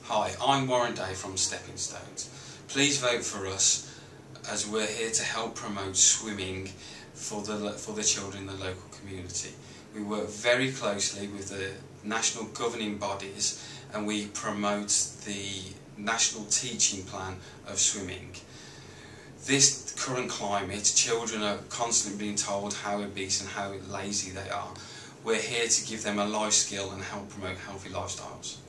Hi, I'm Warren Day from Stepping Stones. Please vote for us as we're here to help promote swimming for the children in the local community. We work very closely with the national governing bodies and we promote the national teaching plan of swimming. This current climate, children are constantly being told how obese and how lazy they are. We're here to give them a life skill and help promote healthy lifestyles.